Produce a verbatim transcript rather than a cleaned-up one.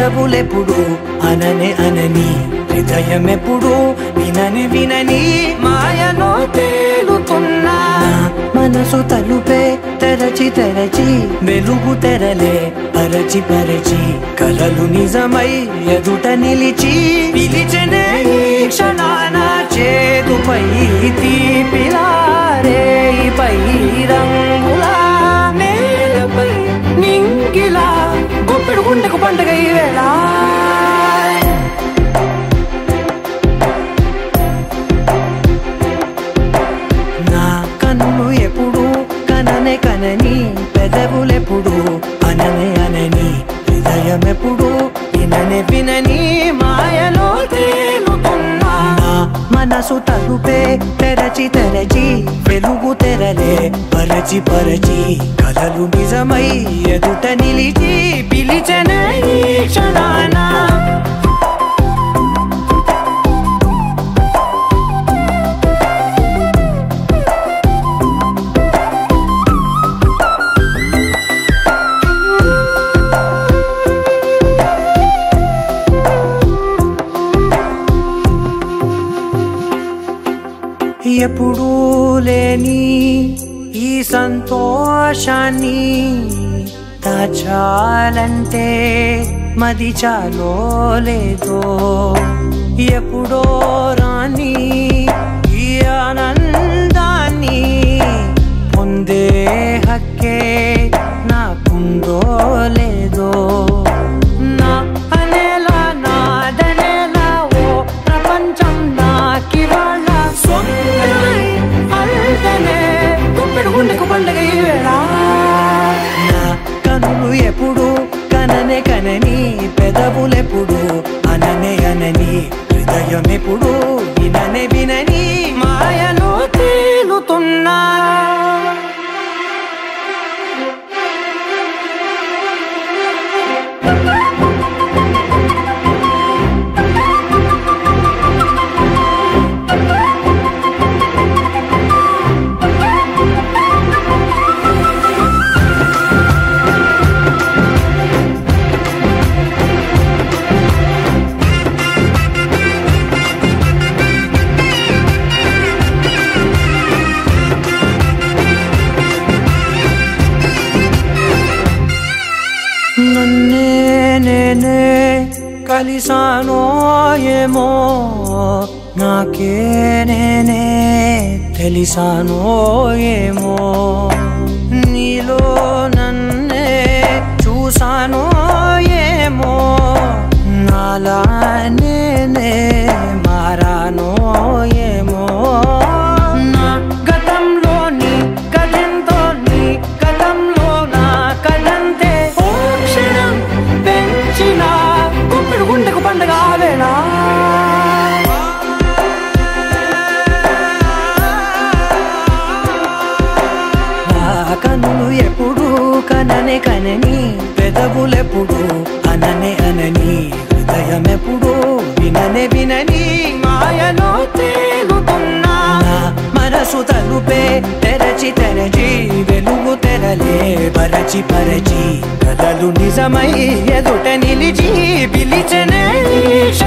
పెదవులెప్పుడు అననే అనని హృదయమెప్పుడు వినని వినని మాయలో తేలుతున్నా మనసు తలుపే తెరచి తెరచి వెలుగు తెరలే పరచి పరచి కలలు నిజమై ఎదుట నిలిచి పిలిచెనే ఈ క్షణాన చేతుపై తీపిలారే పై రంగులా నేలపై నింగిలా గుప్పెడు గుండెకు పండుగ ఈ వేళ నా కన్ను ఎప్పుడు కననే కనని పెదవులెప్పుడు అననే అనని హృదయమెప్పుడు విననే వినని మాయలో తేలుతున్నా మనసు తలుపే తెరచి తెరచి వెలుగు తెరలే పరచి పరచి కలలు నిజమై ఎదుట నిలిచి పిలిచెనే ఈ క్షణాన ఎప్పుడూ లేని ఈ సంతోషాన్ని దాచాలంటే మది చాలో లేదో ఎప్పుడో రాని ఈ ఆనందాన్ని పొందే హక్కే నాకుందో లేదో నా అనేలా నాదనేలా ఓ ప్రపంచం నాకివాళ గుండెకు పండుగ ఈ వేళ నా కనులు ఎప్పుడు కననే కనని పెదవులెప్పుడు అననే అనని హృదయం ఎప్పుడు విననే వినని మాయలో తేలుతున్నా నన్నే నేనే కలిసానో ఏమో నాకే నేనే తెలిసానో ఏమో నీలో నన్నే చూసానో ఏమో నాలా నేనే మారానో ఏమో నా గతంలోని కథంతో నీ గతంలో నా కథంతే గుండెకు పండుగ వేళ నా కన్నులు ఎప్పుడు కననే కనని పెదవులెప్పుడు అననే అనని హృదయమెప్పుడు విననే వినని మాయలో తేలుతున్నా మనసు తలుపే తెరచి తెరచి వెలుగు తెరలే పరచి పరచి కలలు నిజమై ఎదుట నిలిచి పిలిచెనే